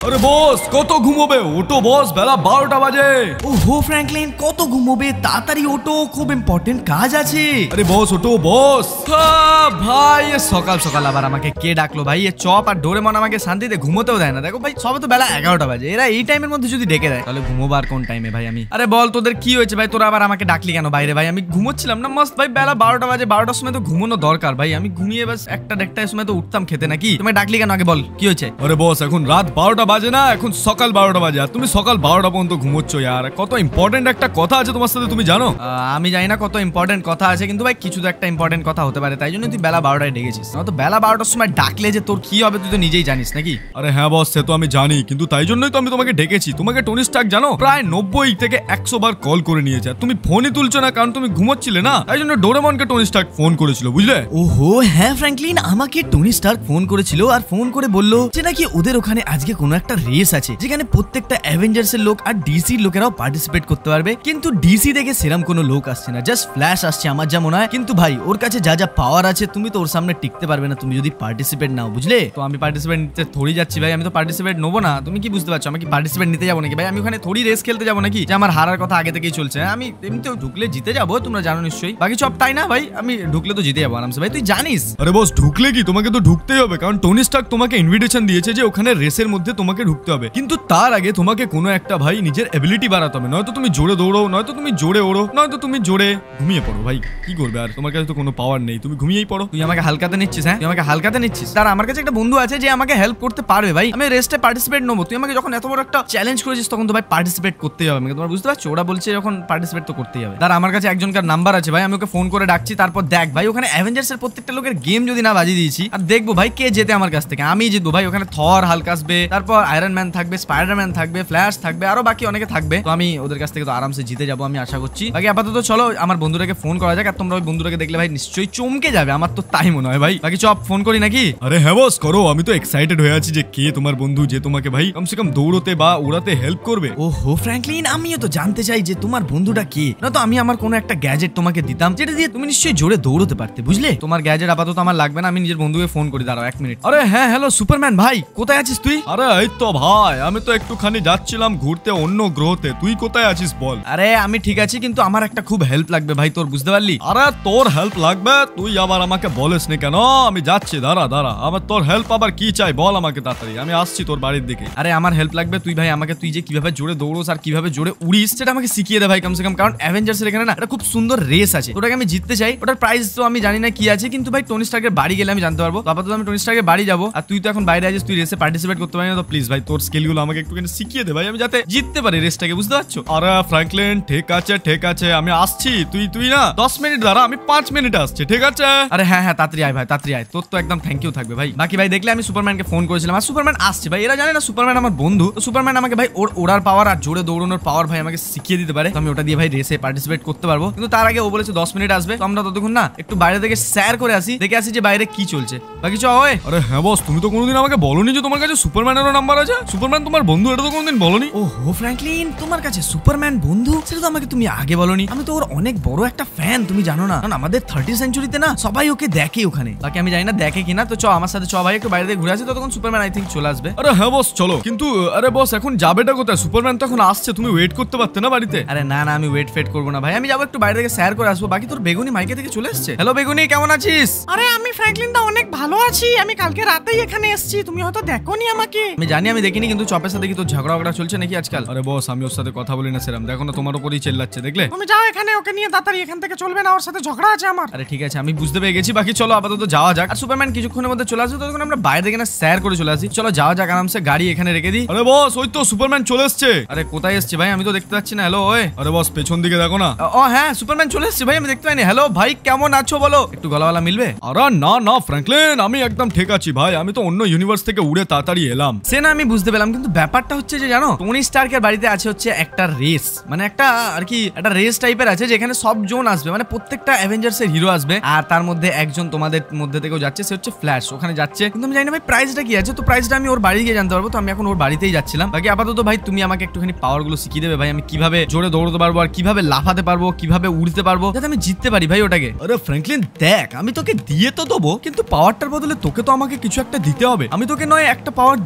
আরে বস কত ঘুমোবে, ওটো বস, বেলা 12টা বাজে। ওহো ফ্র্যাঙ্কলিন, কত ঘুমোবে, তাড়াতাড়ি ওটো, খুব ইম্পর্টেন্ট কাজ আছে। আরে বস ওটো বস। ভাই সকাল সকাল আবার আমাকে কে ডাকলো ভাই? এ চপ আর ডোরেমন আমাকে শান্তিতে ঘুমোতেও দেয় না। দেখো ভাই, সবে তো বেলা 11টা বাজে, এরা এই টাইমের মধ্যে যদি ডেকে দেয় তাহলে ঘুমোবার কোন টাইমে ভাই আমি? আরে বল তোদের কি হয়েছে ভাই, তোরা আবার আমাকে ডাকলি কেন বাইরে? ভাই আমি ঘুমোচ্ছিলাম না মস্ত ভাই, বেলা 12টা বাজে, 12টার সময় তো ঘুমানো দরকার ভাই। আমি ঘুমিয়ে বাস একটা দেড়টার সময় তো উঠতাম খেতে, নাকি? তুমি ডাকলি কেন আগে বল, কি হয়েছে? আরে বস এখন রাত 12টা বাজে না, এখন সকাল 12টা বাজে, আর তুমি সকাল 12টা পর্যন্ত ঘুমোচ্ছ। ইয়ার কত ইম্পর্টেন্ট একটা কথা আছে তোমার সাথে, তুমি জানো? আমি জানি না কত ইম্পর্টেন্ট কথা আছে, কিন্তু ভাই কিছু তো একটা ইম্পর্টেন্ট কথা হতে পারে, তাই জন্য তুই বেলা 12টায় ডেকেছিস। তো বেলা 12টার সময় ডাকলে যে তোর কি হবে তুই তো নিজেই জানিস, নাকি? আরে হ্যাঁ বস, সে তো আমি জানি, কিন্তু তাই জন্যই তো আমি তোমাকে ডেকেছি। তোমাকে টনি স্টার্ক জানো প্রায় 90 থেকে 100 বার কল করে নিয়েছে, তুমি ফোনই তুলছো না, কারণ তুমি ঘুমোচ্ছিলে না। তাই জন্য ডোরেমনকে টনি স্টার্ক ফোন করেছিল, বুঝলে? ওহো হ্যাঁ ফ্র্যাঙ্কলিন, আমাকে টনি স্টার্ক ফোন করেছিল আর ফোন করে বললো যে নাকি ওদের ওখানে আজকে কোনো একটা রেস আছে, যেখানে প্রত্যেকটা অ্যাভেঞ্জার্স এর লোক আর ডিসির লোকেরাও পার্টিসিপেট করতে পারবে। কিন্তু ডিসি থেকে সেরকম কোনো লোক আসছে না, জাস্ট ফ্ল্যাশ আসছে আমার যা মনে হয়। কিন্তু ভাই ওর কাছে যা যা পাওয়ার আছে তুমি তো ওর সামনে টিকতে পারবে না তুমি যদি পার্টিসিপেট নাও, বুঝলে? তো আমি পার্টিসিপেট নিতে থোড়ি যাচ্ছি ভাই, আমি তো পার্টিসিপেট নেবো না। তুমি কি বুঝতে পারছো? আমি কি পার্টিসিপেট নিতে যাবো নাকি ভাই? আমি ওখানে থোড়ি রেস খেলতে যাবো নাকি যে আমার হারার কথা আগে থেকেই চলছে? আমি এমনিতেও ঢুকলে জিতে যাবো, তোমরা জানো নিশ্চয়ই। বাকি সব তাই না ভাই, আমি ঢুকলে তো জিতে যাবো আরামসে ভাই, তুই জানিস। আরে বস ঢুকলে কি, তোমাকে তো ঢুকতেই হবে, কারণ টনি স্টার্ক তোমাকে ইনভিটেশন দিয়েছে যে ওখানে রেসের মধ্যে তোমাকে ঢুকতে হবে। কিন্তু তার আগে তোমাকে কোনো একটা ভাই নিজের এবিলিটি বাড়াতে হবে, নয়তো তুমি জোরে দৌড়ো, নয়তো তুমি জোরে ওড়ো, নয়তো তুমি জোরে ঘুমিয়ে পড়ো। ভাই কি করবে আর, তোমার কাছে তো কোনো পাওয়ার নেই, তুমি ঘুমিয়েই পড়ো। তুই আমাকে হালকাতে নিচ্ছিস? হ্যাঁ তুই আমাকে হালকাতে নিচ্ছিস? তার আমার কাছে একটা বন্ধু আছে যে আমাকে হেল্প করতে পারবে ভাই, আমি রেসে পার্টিসিপেট নেবো। তুই আমাকে যখন এত বড় একটা চ্যালেঞ্জ করেছিস তখন তো ভাই পার্টিসিপেট করতেই হবে আমাকে, তোমার বুঝতে পারছো? ওরা বলছে যখন পার্টিসিপেট তো করতেই হবে। তার আমার কাছে একজনকার নাম্বার আছে ভাই, আমি ওকে ফোন করে ডাকছি। তারপর দেখ ভাই, ওখানে অ্যাভেঞ্জার্স এর প্রত্যেকটা লোকের গেম যদি না বাজিয়ে দিয়েছি, আর দেখবো ভাই কে জেতে আমার কাছ থেকে। আমি জিতবো ভাই, ওখানে থর হাল্ক আসবে, তারপর আয়রন ম্যান থাকবে, স্পাইডারম্যান থাকবে, ফ্ল্যাশ থাকবে, আরো বাকি অনেকে থাকবে। তো আমি ওদের কাছ থেকে তো আরামসে জিতে যাবো আমি আশা করছি। বাকি আপাতত চলো আমার বন্ধুটাকে ফোন করা যাক, আর তোমরা ওই বন্ধুটাকে দেখলে ভাই নিশ্চয়ই চমকে যাবে, আমার তো তাই মনে হয় ভাই। বাকি চপ ফোন করি নাকি? আরে হ্যাঁ বস করো, আমি তো এক্সাইটেড হয়ে আছি যে কে তোমার বন্ধু যে তোমাকে ভাই কমসে কম দৌড়তে বা উড়াতে হেল্প করবে। ওহো ফ্র্যাঙ্কলিন, আমিও তো জানতে চাই যে তোমার বন্ধুটা কে, না তো আমি আমার কোনো একটা গ্যাজেট তোমাকে দিতাম যেটা দিয়ে তুমি নিশ্চয়ই জোরে দৌড়তে পারতে, বুঝলে? তোমার গ্যাজেট আপাতত আমার লাগবে না, আমি নিজের বন্ধুকে ফোন করি, দাঁড়াও 1 মিনিট। আরে হ্যাঁ হ্যালো সুপারম্যান ভাই, কোথায় আছিস তুই? আরে এই তো ভাই, আমি তো একটুখানি যাচ্ছিলাম ঘুরতে অন্য গ্রহতে, তুই কোথায় আছিস বল? আরে আমি ঠিক আছি, কিন্তু আমার একটা খুব হেল্প লাগবে ভাই, তোর বুঝতে পারলি? আরে তোর হেল্প লাগবে, তুই আবার আমাকে বলিস না কেন? আমি যাচ্ছি, দাঁড়া দাঁড়া, আমার তোর হেল্প আবার কি চাই বল আমাকে তাড়াতাড়ি, আমি আসছি তোর বাড়ির দিকে। আরে আমার হেল্প লাগবে, তুই ভাই আমাকে, তুই যে কিভাবে জোরে দৌড়োস আর কিভাবে জোরে উড়িস সেটা আমাকে শিখিয়ে দে ভাই কমসে কম, কারণ অ্যাভেঞ্জার্স এর এখানে না একটা খুব সুন্দর রেস আছে, ওটাকে আমি জিততে চাই। ওটার প্রাইস তো আমি জানি না কি আছে, কিন্তু ভাই টনি স্টার্কের বাড়ি গেলে আমি জানতে পারবো। আপাতত আমি টনি স্টার্কের বাড়ি যাবো, আর তুই তো এখন বাইরে আছিস, তুই রেসে পার্টিসিপেট করতে পারি না, তো প্লিজ ভাই তোর স্কিলগুলো আমাকে একটুখানি শিখিয়ে দে ভাই, আমি যাতে জিততে পারি রেসটাকে, বুঝতে পারছো? আরে ফ্র্যাঙ্কলিন ঠিক আছে আমি আসছি, তুই না 10 মিনিট দাঁড়া, আমি 5 মিনিটে আসছি, ঠিক আছে? আরে হ্যাঁ হ্যাঁ তাড়াতাড়ি আয় ভাই, তাড়াতাড়ি আয়, তোর তো একদম থ্যাংক ইউ থাকবে ভাই। বাকি ভাই দেখলে আমি সুপারম্যানকে ফোন করেছিলাম, আর সুপারম্যান আসছে ভাই। এরা জানে না সুপারম্যান আমার বন্ধু, তো সুপারম্যান আমাকে ভাই ওড়ার পাওয়ার আর জোরে দৌড়ানোর পাওয়ার ভাই আমাকে শিখিয়ে দিতে পারে, তো আমি ওটা দিয়ে ভাই রেসে পার্টিসিপেট করতে পারবো। কিন্তু তার আগে ও বলেছে 10 মিনিট আসবে, তো আমরা ততক্ষণ না একটু বাইরে থেকে স্যার করে আসি, দেখে আসি যে বাইরে কি চলছে। বাকি চ হয়। আরে হ্যাঁ বস, তুমি তো কোনোদিন আমাকে বলোনি যে তোমার কাছে সুপারম্যানেরও নাম্বার আছে, সুপারম্যান তোমার বন্ধু, এটা তো কোনোদিন বলোনি। ওহো ফ্র্যাঙ্কলিন, তোমার কাছে সুপারম্যান বন্ধু, সেটা তো আমাকে তুমি আগে বলোনি। আমি তো ওর অনেক বড় একটা ফ্যান, তুমি জানো না? কারণ আমাদের 30 সেঞ্চুরিতে না সবাই ওকে দেখে ওখানে। বাকি আমি জানি না দেখে কিনা, তো চ আমার সাথে চ ভাই, একটু বাইরে থেকে ঘুরে আসি, ততক্ষণ সুপারম্যান আই থিঙ্ক চলে আসবে। আরে হ্যাঁ বস চলো, কিন্তু আরে বস এখন যাবেটা কোথায়? সুপারম্যান তো এখন আসছে, তুমি ওয়েট করতে পারতে না বাড়িতে? আরে না না, আমি ওয়েট ফেট করবো না ভাই, আমি যাবো একটু বাইরে থেকে স্যার করে আসবো। বাকি তোর বেগুনি মাইকে থেকে চলে এসছে। হ্যালো বেগুনি, কেমন আছিস? আরে আমি ফ্র্যাঙ্কলিন দা অনেক ভালো আছি, আমি কালকে রাতেই এখানে এসেছি, তুমি হয়তো দেখোনি আমাকে। আমি জানি আমি দেখিনি, কিন্তু চপের সাথে কি তোর ঝগড়া চলছে নাকি আজকাল? আরে বস আমি ওর সাথে কথা বলি না সেরকম, দেখো না তোমার উপরই চেল্লাচ্ছে, দেখলে? তুমি যাও এখানে, ওকে নিয়ে তাড়াতাড়ি এখান থেকে চলবে না, ওর সাথে ঝগড়া আছে আমার। আরে ঠিক আছে, আমি বুঝতে পেরে গেছি। বাকি চলো আপাতত যাওয়া যাক, আর সুপারম্যান কিছুক্ষণের মধ্যে চলে আসবে, তখন আমরা বাইরে থেকে না স্যার করে চলে আসি। চলো যাওয়া যাক আরামসে, গাড়ি এখানে রেখে দিই। আরে বস ওই তো সুপারম্যান চলে এসছে। আরে কোথায় এসছে ভাই, আমি তো দেখতে পাচ্ছি না। হ্যালো ওই। আরে বস পেছন দিকে দেখো না। ও হ্যাঁ সুপারম্যান চলে এসছে ভাই, আমি দেখতে পাইনি। হ্যালো ভাই কেমন আছো বলো, একটু গলাওয়ালা মিলবে? আরে না না ফ্র্যাঙ্কলিন, আমি একদম ঠিক আছি ভাই, আমি তো অন্য ইউনিভার্স থেকে উড়ে তাড়াতাড়ি এলাম। সে না আমি বুঝতে পেলাম, কিন্তু ব্যাপারটা হচ্ছে যে জানো, টনি স্টার্কের বাড়িতে আছে হচ্ছে একটা রেস, মানে একটা আর কি একটা রেস টাইপের আছে, যেখানে সব জন আসবে, মানে প্রত্যেকটা অ্যাভেঞ্জার্স এর হিরো আসবে, আর তার মধ্যে একজন তোমাদের মধ্যে থেকেও যাচ্ছে, সে হচ্ছে ফ্ল্যাশ, ওখানে যাচ্ছে। কিন্তু আমি জানি না ভাই প্রাইসটা কি আছে, তো প্রাইসটা আমি ওর বাড়ি গিয়ে জানতে পারবো। তো আমি এখন ওর বাড়িতেই যাচ্ছিলাম। বাকি আপাতত ভাই তুমি আমাকে একটুখানি পাওয়ার গুলো শিখিয়ে দেবে ভাই, আমি কিভাবে জোরে দৌড়তে পারবো, আর কিভাবে লাফাতে পারবো, কিভাবে উড়তে পারবো, যাতে আমি জিততে পারি ভাই ওটাকে। আরে ফ্র্যাঙ্কলিন দেখ, আমি তোকে দিয়ে তো দেবো, কিন্তু পাওয়ারটার বদলে তোকে তো আমাকে কিছু একটা দিতে হবে। আমি তোকে নয় একটা পাওয়ার দিয়ে দেবো,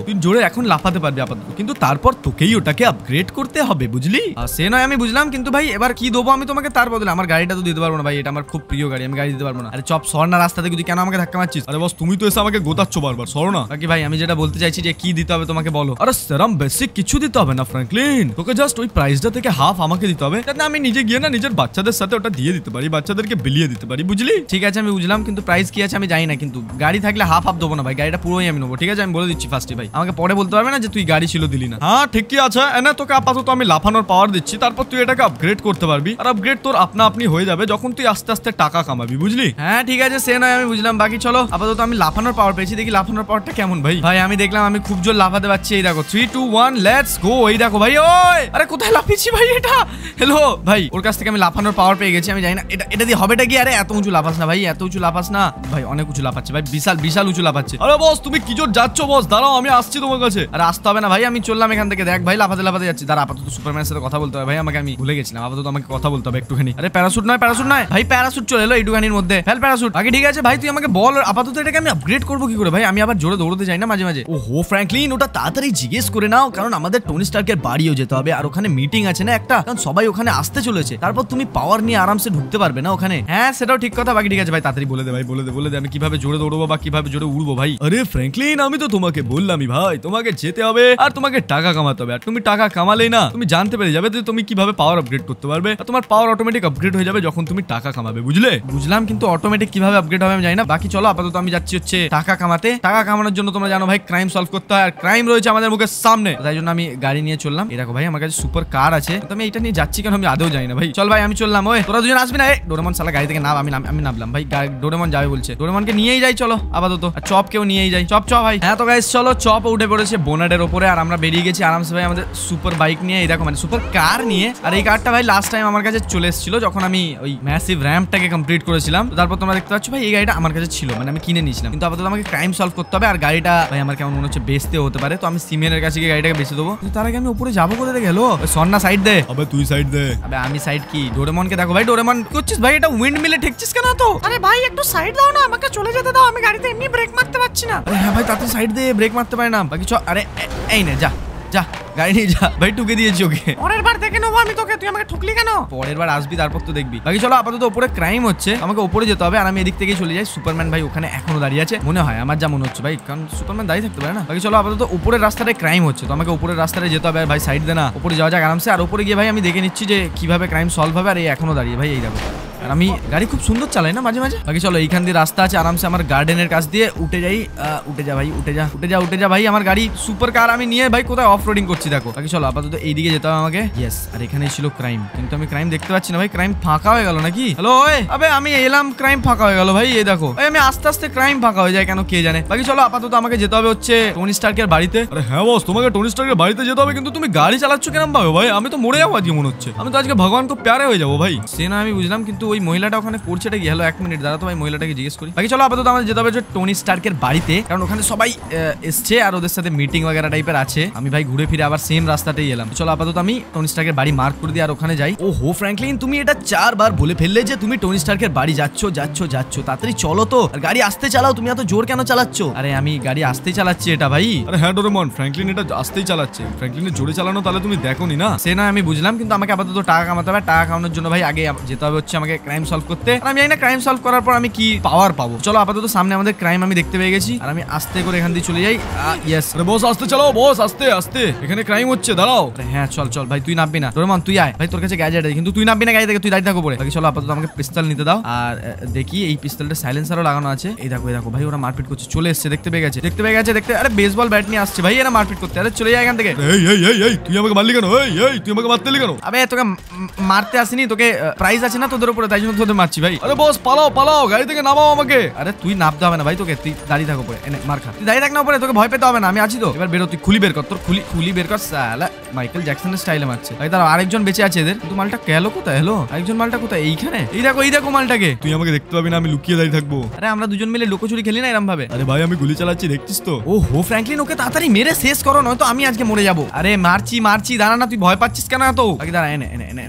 তুই জোরে এখন লাফাতে পারবি আপাতত, কিন্তু তারপর তোকেই ওটাকে আপগ্রেড করতে হবে, বুঝলি? সে নয় আমি বুঝলাম, কিন্তু ভাই এবার কি দেবো আমি তোমাকে তার বদলে? আমার গাড়িটা তো দিতে পারবো না ভাই, এটা আমার খুব প্রিয় গাড়ি, আমি গাড়ি দিতে পারবো না। আরে চপ সর না রাস্তা থেকে, তুই কেন আমাকে ধাক্কা মারছিস? আরে বস তুমি তো এসে আমাকে গোতাচ্ছ বারবার, সরো না। বাকি ভাই আমি যেটা বলতে চাইছি যে কি দিতে হবে তোমাকে বলো। আরে সেরম বেসিক কিছু দিতে হবে না ফ্র্যাঙ্কলিন, তোকে জাস্ট ওই প্রাইসটা থেকে হাফ আমাকে দিতে হবে, যাতে আমি নিজে গিয়ে না নিজের বাচ্চাদের সাথে ওটা দিয়ে দিতে পারি, বাচ্চাদেরকে বিলিয়ে দিতে পারি, বুঝলি? ঠিক আছে আমি বুঝলাম, কিন্তু প্রাইস কি আছে আমি জানি না, কিন্তু গাড়ি থাকলে হাফ হাফ দেবো না ভাই, গাড়িটা পুরোই আমি নেবো, ঠিক আছে? আমি বলে দিচ্ছি ফার্স্টে ভাই, আমাকে পরে বলতে পারবে না যে তুই গাড়ি ছিল দিলি না। হ্যাঁ ঠিকই আছে, এনে তোকে আপাতত আমি লাফানোর পাওয়ার দিচ্ছি, তারপর তুই এটাকে আপগ্রেড করতে পারবি, আর আপগ্রেড তোর আপনা আপনি হয়ে যাবে যখন তুই আস্তে আস্তে টাকা কামাবি, বুঝলি? হ্যাঁ ঠিক আছে সে নয় আমি বুঝলাম, বাকি চলো আপাতত আমি লাফানোর পাওয়ার পেয়েছি, দেখি লাফানোর পাওয়ারটা কেমন ভাই। ভাই আমি দেখলাম আমি খুব জোর লাফাতে পারছি, এই দেখো 3 2 1 লেটস গো, এই দেখো ভাই। ওই আরে কোথায় লাফিয়েছি ভাই এটা? হ্যালো ভাই, ওর কাছ থেকে আমি লাফানোর পাওয়ার পেয়ে গেছি, আমি জানি না এটা দিয়ে হবেটা কি? আরে এত উঁচু লাফাস না ভাই, এত উঁচু লাফাস না ভাই, অনেক উঁচু লাফাচ্ছে ভাই, বিশাল বিশাল উঁচু লাফাচ্ছে। আরে বস তুমি কি জোর যাচ্ছ বস, দাঁড়াও আমি আসছি তোমার কাছে। আরে আসতে হবে না ভাই, আমি চললাম এখান থেকে, দেখ ভাই লাফাতে লাফাতে যাচ্ছি। তার আপাতত সুপারম্যানের সাথে কথা বলতে হবে ভাই, আমাকে আমি ভুলে গেছিলাম, আপাতত আমাকে কথা বলতে হবে একটুখানি। আরে প্যারাশুট নয় ভাই, প্যারাশুট চলে এলো এইটুখানির মধ্যে, ফেল প্যারাশুট। বাকি ঠিক আছে ভাই, তুই আমাকে বল আপাতত এটাকে আমি আপগ্রেড করবো কি করে ভাই? আমি আবার জোরে দৌড়তে যাই না মাঝে মাঝে। ও হো ফ্র্যাঙ্কলিন, ওটা তাড়াতাড়ি জিজ্ঞেস করে নাও, কারণ আমাদের টনি স্টার্কের বাড়িও যেতে হবে, আর ওখানে মিটিং আছে না একটা, কারণ সবাই ওখানে আসতে চলেছে, তারপর তুমি পাওয়ার নিয়ে আরামসে ঢুকতে পারবে না ওখানে। হ্যাঁ সেটাও ঠিক কথা। বাকি ঠিক আছে ভাই, তাড়াতাড়ি বলে দে ভাই, বলে দে আমি কিভাবে জোরে দৌড়বো বা কিভাবে জোরে উড়বো ভাই। আরে ফ্র্যাঙ্কলিন আমি তো তোমাকে বললামই ভাই, তোমাকে যেতে হবে আর তোমাকে টাকা কামাতে হবে, আর তুমি টাকা কামালেই না তুমি জানতে পেরে যাবে যে তুমি কিভাবে পাওয়ার আপগ্রেড করতে পারবে, আর তোমার পাওয়ার অটোমেটিক আপগ্রেড হয়ে যাবে যখন তুমি টাকা কামাবে, বুঝলে? বুঝলাম, কিন্তু অটোমেটিক কিভাবে আপগ্রেড হবে আমি জানি না। বাকি চলো আপাতত আমি যাচ্ছি হচ্ছে টাকা কামাতে। টাকা কামানোর জন্য তোমরা জানো ভাই ক্রাইম সলভ করতে হয়, আর ক্রাইম রয়েছে আমাদের মুখের সামনে, তাই জন্য আমি গাড়ি নিয়ে চললাম। এই দেখো ভাই আমার কাছে সুপার কার আছে, তো আমি এটা নিয়ে যাচ্ছি কেন আমি আদৌ জানি না ভাই। চল ভাই আমি চললাম। ওই তোরা দুজন আসবি না? ডোরেমন শালা গাড়ি থেকে নাম, আমি নামলাম ভাই, ডোরেমন যাবে বলছে, ডোরেমনকে নিয়েই যাই চলো আপাতত, আর চপকেও নিয়েই যাই। চপ ভাই। হ্যাঁ তো গাইস চলো, চপ উঠে পড়েছে বোনাটের উপরে, আর আমরা বেরিয়ে গেছি আরামসে ভাই আমাদের সুপার বাইক নিয়ে, এই দেখো মানে সুপার কার নিয়ে। আর এই কারটা ভাই লাস্ট টাইম আমার কাছে চলে এসেছিল যখন আমি ওই ম্যাসিভ র্যাম্পটাকে কমপ্লিট করেছিলাম, তারপর তোমরা দেখতে পাচ্ছ ভাই এই গাড়িটা আমার কাছে ছিল, মানে আমি কিনে নিয়েছিলাম, কিন্তু আপাতত আমাকে ক্রাইম সলভ করতে হবে, আর গাড়িটা ভাই আমার কেমন মনে হচ্ছে বেচতে হতে পারে, তো আমি সিমেনের কাছে গিয়ে গাড়িটাকে বেচে দেবো। তার আগে আমি উপরে যাবো কোথায় গেল? সন্না সাইড দে। আবে তুই সাইড দে। আবে আমি সাইড কি? ডোরেমনকে দেখো ভাই, ডোরেমন কি করছিস ভাই? এটা উইন্ড মিলে ঠেকছিস কেন তো? আরে ভাই একটু সাইড দাও না, আমাকে চলে যেতে দাও, আমি গাড়িতে এমনি ব্রেক মারতে পারছি না। আরে হ্যাঁ ভাই তাড়াতাড়ি সাইড দে, ব্রেক মারতে পারে না। বাকি আরে এই নে যা যা গাড়ি নিয়ে যা ভাই, টুকে দিয়েছি ওকে। পরের বার দেখে নেবো আমি তোকে, তুই আমাকে ঠুকলি কেন? পরের বার আসবি তারপর তো দেখবি। বাকি চলো আপাতত উপরে ক্রাইম হচ্ছে, আমাকে উপরে যেতে হবে, আর আমি এদিক থেকে চলে যাই। সুপারম্যান ভাই ওখানে এখনো দাঁড়িয়ে আছে মনে হয়, আমার যা মনে হচ্ছে ভাই, কারণ সুপারম্যান দাঁড়িয়ে থাকতে পারে না। বাকি চলো আপাতত উপরের রাস্তাটায় ক্রাইম হচ্ছে, তো আমাকে উপরের রাস্তায় যেতে হবে। আর ভাই সাইড দে না, উপরে যাওয়া যাক আরামসে। আর উপরে গিয়ে ভাই আমি দেখে নিচ্ছি যে কিভাবে ক্রাইম সলভ হবে। আর এই এখনো দাঁড়িয়ে ভাই, এই দেখো, আর আমি গাড়ি খুব সুন্দর চালাই না মাঝে মাঝে। বাকি চলো এইখান দিয়ে রাস্তা আছে, আরামসে আমার গার্ডেনের কাছ দিয়ে উঠে যাই। উঠে যা ভাই, উঠে যা ভাই, আমার গাড়ি সুপার কার আমি নিয়ে ভাই কোথায় অফ রোডিং করছি দেখো। বাকি চলো আপাতত এইদিকে যেতে হবে আমাকে। ইয়েস, আর এখানেই ছিল ক্রাইম, কিন্তু আমি ক্রাইম দেখতে পাচ্ছি না ভাই, ক্রাইম ফাঁকা হয়ে গেল নাকি? হ্যালো ওই, আবে আমি এলাম ক্রাইম ফাঁকা হয়ে গেল ভাই, এই দেখো ভাই, আমি আস্তে আস্তে ক্রাইম ফাঁকা হয়ে যায় কেন কে জানে। বাকি চলো আপাতত আমাকে যেতে হবে হচ্ছে টনি স্টার্কের বাড়িতে। আরে হ্যাঁ বস, তোমাকে টনি স্টার্কের বাড়িতে যেতে হবে, কিন্তু তুমি গাড়ি চালাচ্ছ কেন ভাবে ভাই? আমি তো মরে যাবো আজকে মনে হচ্ছে, আমি তো আজকে ভগবান খুব প্যারে হয়ে যাবো ভাই। সে না আমি বুঝলাম, কিন্তু ওই মহিলাটা ওখানে করছেটা কি? হ্যালো এক মিনিট দাঁড়া তো ভাই, মহিলাটাকে জিজ্ঞেস করি। বাকি চলো আপাতত আমাদের যেতে হবে টনি স্টার্কের বাড়িতে, কারণ ওখানে সবাই এসছে আর ওদের সাথে মিটিং वगैरह টাইপের আছে। আমি ভাই ঘুরে ফিরে আবার সেম রাস্তাতেই এলাম। চলো আপাতত আমি টনি স্টার্কের বাড়ি মার্ক করে দিই আর ওখানে যাই। ও হো ফ্র্যাঙ্কলিন, তুমি এটা 4 বার বলে ফেললে যে তুমি টনি স্টার্কের বাড়ি যাচ্ছ। তাড়াতাড়ি চলো তো, আর গাড়ি আস্তে চালাও, তুমি এত জোর কেন চালাচ্ছ? আরে আমি গাড়ি আস্তেই চালাচ্ছি এটা ভাই। আরে হ্যাঁ ডোরেমন, ফ্র্যাঙ্কলিন এটা আস্তেই চালাচ্ছে, ফ্র্যাঙ্কলিনের জোরে চালানো তাহলে তুমি দেখোনি না। সে না আমি বুঝলাম, কিন্তু আমাকে আপাতত টাকা কামাতে হবে। টাকা কামানোর জন্য ভাই আগে যেতে হবে হচ্ছে আমাকে ক্রাইম সলভ করতে, আর আমি জানি না ক্রাইম সলভ করার পর আমি কি পাওয়ার পাবো। চলো আপাতত সামনে আমাদের ক্রাইম আমি দেখতে পেয়ে গেছি, আর আমি আস্তে করে এখান দিয়ে চলে যাই। ইয়েস, আরে বস আস্তে চালাও বস, আস্তে, এখানে ক্রাইম হচ্ছে, দাঁড়াও। হ্যাঁ চল ভাই, তুই নামবি না। ডোরেমন তুই আয় ভাই, তোর কাছে গ্যাজেট আছে, কিন্তু তুই নামবি না গাড়ি থেকে, তুই দাঁড়িয়ে থাকো পরে। বাকি চলো আপাতত আমাকে পিস্তল নিতে দাও, আর দেখি এই পিস্তলটা সাইলেন্সারও লাগানো আছে। এই দেখো ভাই, ওরা মারপিট করছে, চলে এসছে, দেখতে পেয়ে গেছে। আরে বেসবল ব্যাট নিয়ে আসছে ভাই, এরা মারপিট করতে। আরে চলে যায় এখান থেকে। এই তুই আমাকে মারলি কেন? এই তুই আমাকে মারতে কেন? আবে তোকে মারতে আসিনি, তোকে প্রাইজ আছে না তোদের উপরে, তাই জন্য তোদের মারছি ভাই। আরে বস পালাও, গাড়ি থেকে নামাও আমাকে। আরে তুই নামতে হবে না ভাই, তোকে তুই দাঁড়িয়ে থাকো পরে, এনে মার খা, তুই দাঁড়িয়ে থাক না উপরে, তোকে ভয় পেতে হবে না, আমি আছি তো। এবার বেরো, তুই খুলি বের কর, তোর খুলি বের কর। সালা মাইকেল জ্যাকসনের স্টাইলে মারছে ভাই। তার আরেকজন বেঁচে আছে এদের, কিন্তু মালটা গেল কোথায়? হলো আরেকজন মালটা কোথায়? এইখানে, এই দেখো মালটাকে। তুই আমাকে দেখতে পাবি না, আমি লুকিয়ে দাঁড়িয়ে থাকবো। আরে আমরা দুজন মিলে লুকোচুরি খেলি না এরকম ভাবে? আরে ভাই আমি গুলি চালাচ্ছি, দেখছিস তো? ও হো ফ্র্যাঙ্কলিন, ওকে তাড়াতাড়ি মেরে শেষ করো, নয়তো আমি আজকে মরে যাবো। আরে মারছি, দাঁড়া না, তুই ভয় পাচ্ছিস কেন এত? বাকি দাঁড়া, এনে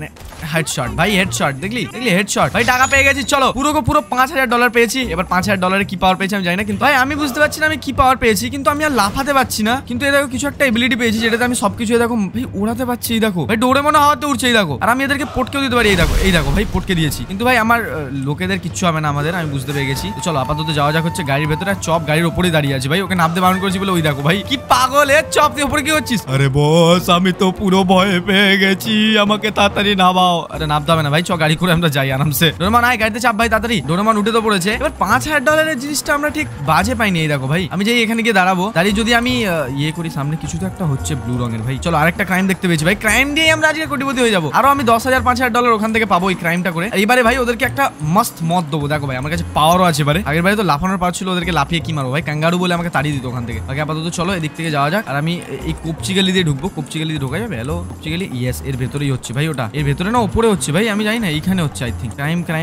হেডশট ভাই, হেডশট দেখলি হেডশট ভাই, টাকা পেয়ে গেছি। চলো পুরো $5000 পেয়েছি। এবার $5000 কি পাওয়ার পেয়েছি আমি জানি না, কিন্তু ভাই আমি বুঝতে পারছি না আমি কি পাওয়ার পেয়েছি, কিন্তু আমি আর লাফাতে পারছি না। কিন্তু এই দেখো কিছু একটা এবিলিটি পেয়েছি যেটাতে আমি সবকিছু দেখো ভাই উড়াতে পারছি। এই দেখো ভাই ডোরেমন হাওয়াতে উড়ছে, এই দেখো। আর আমি এদেরকে পটকেও দিতে পারি, এই দেখো ভাই পটকে দিয়েছি। কিন্তু ভাই আমার লোকেদের কিচ্ছু হবে না আমাদের, আমি বুঝতে পেরে গেছি। চলো আপাতত যাওয়া যাক হচ্ছে গাড়ির ভেতরে। চপ গাড়ির উপরেই দাঁড়িয়ে আছে ভাই, ওকে নামতে বারণ করেছি বলে ওই দেখো ভাই কি পাগল। চপ তুই উপরে কি হচ্ছিস? আরে বস আমি তো পুরো ভয়ে পেয়ে গেছি, আমাকে তাড়াতাড়ি নামাও। আরে নামতে হবে না ভাই, চ গাড়ি করে আমরা যাই আরামসে। ডোরেমন আয় গাড়িতে চাপ ভাই তাড়াতাড়ি। ডোরেমন উঠে তো পড়েছে। এবার $5000 জিনিসটা আমরা ঠিক বাজে পাইনি। এই দেখো ভাই আমি যেই এখানে গিয়ে দাঁড়াবো, দাঁড়িয়ে যদি আমি ইয়ে করি সামনে কিছু তো একটা হচ্ছে ব্লু রঙের ভাই। চলো আরেকটা ক্রাইম দেখতে পেয়েছি ভাই, ক্রাইম দিয়ে আমরা আজকে কোটিপতি হয়ে যাবো। আরো আমি $10,000-5,000 ওখান থেকে পাবো এই ক্রাইমটা করে। এইবারে ভাই ওদেরকে একটা মস্ত মদ দেবো। দেখো ভাই আমার কাছে পাওয়ারও আছে এবারে। আগের বারে তো লাফানোর পাওয়ার ছিল, ওদেরকে লাফিয়ে কি মারবো ভাই, ক্যাঙ্গারু বলে আমাকে তাড়িয়ে দিত ওখান থেকে। আগে আপাতত চলো এদিক থেকে যাওয়া যাক। আর আমি এই কপচি গলি দিয়ে ঢুকবো। কপচি গলি দিয়ে ঢোকা যাবে? হ্যালো কপচি গলি, ইয়েস এর ভেতরেই হচ্ছে ভাই। ওটা এর ভেতরে না উপরে হচ্ছে ভাই, আমি জানি না এইখানে হচ্ছে আই থিঙ্ক।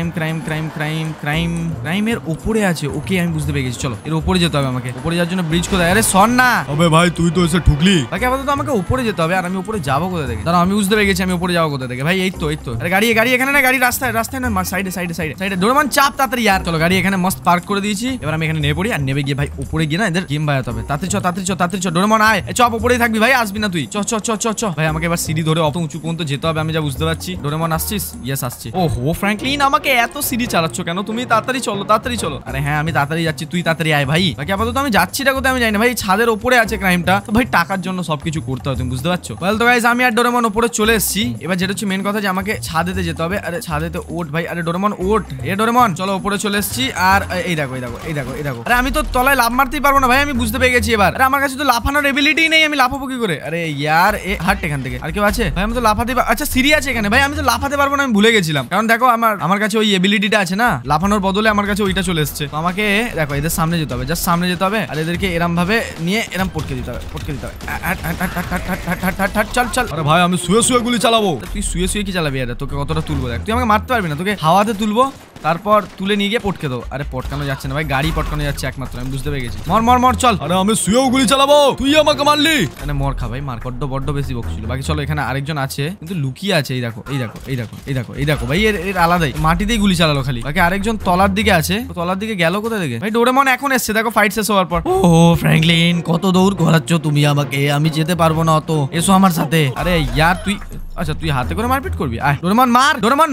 ক্রাইম এর উপরে আছে। ওকে আমি বুঝতে পেরে গেছি। চলো এর উপরে যেতে হবে আমাকে। উপরে যাওয়ার জন্য ব্রিজ কোথায়? আরে সর না। আবে ভাই তুই তো এসে ঠুকলি। আগে আপাতত আমাকে উপরে যেতে হবে। আর আমি উপরে যাবো কোথা থেকে? দাঁড়াও আমি বুঝতে পেরে গেছি আমি উপরে যাবো কোথা থেকে ভাই। এই তো আরে গাড়ি এখানে না, গাড়ি রাস্তায় না, সাইডে। ডোরেমন চাপ তাড়াতাড়ি यार। চলো গাড়ি এখানে মস্ত পার্ক করে দিয়েছি। এবার আমি এখানে নেমে পড়ি। আর নেমে গিয়ে ভাই উপরে গিয়ে না এদের গেম বাজাতে হবে। তাড়াতাড়ি চ ডোরেমন আয়। চপ উপরেই থাকবি ভাই, আসবি না তুই। চ ভাই আমাকে এবার সিঁড়ি ধরে অত উঁচু পর্যন্ত যেতে হবে, আমি যা বুঝতে পারছি। ডোরেমন আসছিস? ইয়েস আসছি। ওহো ফ্র্যাঙ্কলিন আমাকে এত সিঁড়ি চালাচ্ছ কেন তুমি? তাড়াতাড়ি চলো। আরে হ্যাঁ আমি তাড়াতাড়ি যাচ্ছি, তুই তাড়াতাড়ি আয় ভাই। বাকি আপাতত আমি যাচ্ছিটা কোথায় আমি জানি না ভাই। ছাদের উপরে আছে ক্রাইমটা, তো ভাই টাকার জন্য সবকিছু করতে হবে, তুমি বুঝতে পারছো? ওয়েল তো গাইস আমি আর ডোরেমন উপরে চলে এসেছি। এবার যেটা হচ্ছে মেন কথা যে আমাকে ছাদেতে যেতে হবে। আরে ছাদেতে ওঠ ভাই। আরে ডোরেমন ওঠ। ডোরেমন চলো উপরে চলে এসেছি। আর এই দেখো আরে আমি তো তলায় লাফ মারতেই পারবো না ভাই, আমি বুঝতে পেরে গেছি এবার। আরে আমার কাছে তো লাফানোর এবিলিটি নেই, আমি লাফাবো কি করে? আরে ইয়ার হাট এখান থেকে। আর কেউ আছে ভাই? আমি তো লাফাতে, আচ্ছা সিঁড়ি আছে এখানে ভাই, আমি তো লাফাতে পারবো না, আমি ভুলে গেছিলাম। কারণ দেখো আমার কাছে ওই এবিলিটিটা আছে না, লাফানোর বদলে আমার কাছে ওইটা চলে এসেছে। তো আমাকে দেখো এদের সামনে যেতে হবে, জাস্ট সামনে যেতে হবে। আর এদেরকে এরম ভাবে নিয়ে এরম পটকে দিতে হবে। চল। আরে ভাই আমি শুয়ে গুলি চালাবো। তুই শুয়ে কি চালাবি? আরে তোকে কতটা তুলবো দেখ, তুই আমাকে মারতে পারবি না, তোকে হাওয়াতে তুলবো তারপর তুলে নিয়ে গিয়ে পটকে দাও। আরে পটকানো যাচ্ছে না ভাই, গাড়ি পটকানো যাচ্ছে একমাত্র, আমি বুঝতে পেরে গেছি। মর চল। আরে আমি শুয়েও গুলি চালাবো, তুই আমাকে মারলি। মানে মর খা ভাই, মার বড্ড বেশি বকছিল। বাকি চলো এখানে আরেকজন আছে কিন্তু লুকিয়ে আছে। এই দেখো ভাই এর আলাদাই মাটিতেই গুলি চালালো খালি। বাকি আরেকজন তলার দিকে আছে, তলার দিকে গেল কোথা থেকে ভাই? ডোরেমন এখন এসছে দেখো ফাইট শেষ হওয়ার পর। ও ফ্র্যাঙ্কলিন কত দৌড় করাচ্ছ তুমি আমাকে, আমি যেতে পারবো না অত, এসো আমার সাথে। আরে ইয়ার তুই, আচ্ছা তুই হাতে করে মারপিট করবি? আয় ডোরেমন মার।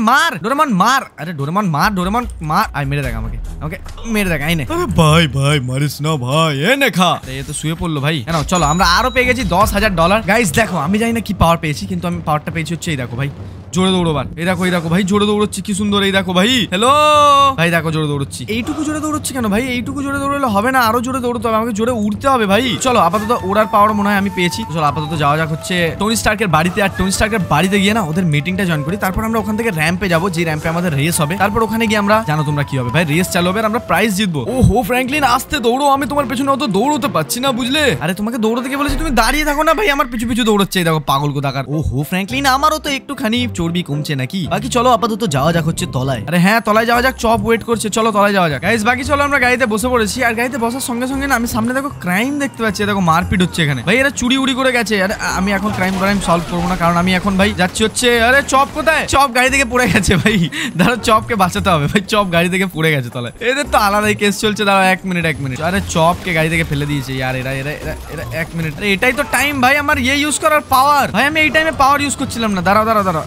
আরে ডোরেমন মার। আয় মেরে দেখ আমাকে মেরে দেখ। আয় নে। আরে ভাই মারিস না ভাই, এনে খা। এ তো শুয়ে পড়লো ভাই। কেন চলো আমরা আরো পেয়ে গেছি $10,000। গাইস দেখো আমি জানি না কি পাওয়ার পেয়েছি, কিন্তু আমি পাওয়ারটা পেয়েছি হচ্ছে এই দেখো ভাই জোরে দৌড়বার। এই দেখো ভাই জোরে দৌড়চ্ছি, কি সুন্দর। এই দেখো ভাই, হ্যালো ভাই দেখো জোরে দৌড়চ্ছি। এইটুকু জোরে দৌড়চ্ছি কেন ভাই? এইটুকু জোরে দৌড়লে হবে না, আরো জোরে দৌড়তে হবে, আমাকে জোরে উঠতে হবে ভাই। চলো আপাতত ওড়ার পাওয়ার মনে হয় আমি পেয়েছি। চলো আপাতত যাওয়া যাক হচ্ছে টনি স্টার্কের বাড়িতে। আর টনি স্টার্কের বাড়িতে গিয়ে না ওদের মিটিংটা জয়েন করি। তারপর আমরা ওখান থেকে র্যাম্পে যাবো, যে র্যাম্পে আমাদের রেস হবে। তারপর ওখানে গিয়ে আমরা জানো তোমরা কি হবে ভাই, রেস চালু হবে আর আমরা প্রাইজ জিতবো। ওহো ফ্র্যাঙ্কলিন আস্তে দৌড়ো, আমি তোমার পেছনে অত দৌড়তে পারছি না বুঝলে। আরে তোমাকে দৌড়তে কে বলেছি? তুমি দাঁড়িয়ে থাকো না ভাই, আমার পিছু দৌড়চ্ছে। দেখো পাগল কোথাকার। ওহো ফ্র্যাঙ্কলিন আমারও তো একটুখানি চর্বি কমছে নাকি? বাকি চলো আপাতত যাওয়া যাক হচ্ছে তলায়। আরে হ্যাঁ তলায় যাওয়া যাক, চপ ওয়েট করছে, চলো তলায় যাওয়া যাক গাইস। বাকি চলো আমরা গাড়িতে বসে পড়েছি। আর গাড়িতে বসার সঙ্গে সঙ্গে না আমি সামনে দেখো ক্রাইম দেখতে পাচ্ছি। দেখো মারপিট হচ্ছে এখানে ভাই, এরা চুরি উড়ি করে গেছে। আরে আমি এখন ক্রাইম সলভ করবো না, কারণ আমি এখন ভাই যাচ্ছি হচ্ছে। আরে চপ কোথায়? চপ গাড়ি থেকে পড়ে গেছে ভাই, দাঁড়া চপকে বাঁচাতে হবে ভাই, চপ গাড়ি থেকে পড়ে গেছে তলায়। এদের তো আলাদাই কেস চলছে, দাঁড়া এক মিনিট। আরে চপকে গাড়ি থেকে ফেলে দিয়েছে ইয়ার এরা এক মিনিট। এটাই তো টাইম ভাই আমার ইউজ করার পাওয়ার ভাই, আমি এই টাইমে পাওয়ার ইউজ করছিলাম না। দাঁড়াও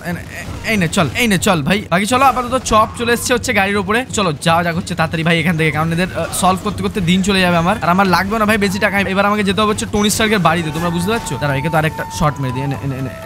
এই নে চল ভাই। বাকি চলো আপাতত চপ চলে এসছে হচ্ছে গাড়ির উপরে। চলো যাওয়া যাক হচ্ছে তাড়াতাড়ি ভাই এখান থেকে, কারণ এদের সলভ করতে দিন চলে যাবে আমার, আর আমার লাগবে না ভাই বেশি টাকা। এবার আমাকে যেতে হবে হচ্ছে টনি স্টার্কের বাড়িতে, তোমরা বুঝতে পারছো? দাঁড়াও একে তো আরেকটা শর্ট মেরে দিই।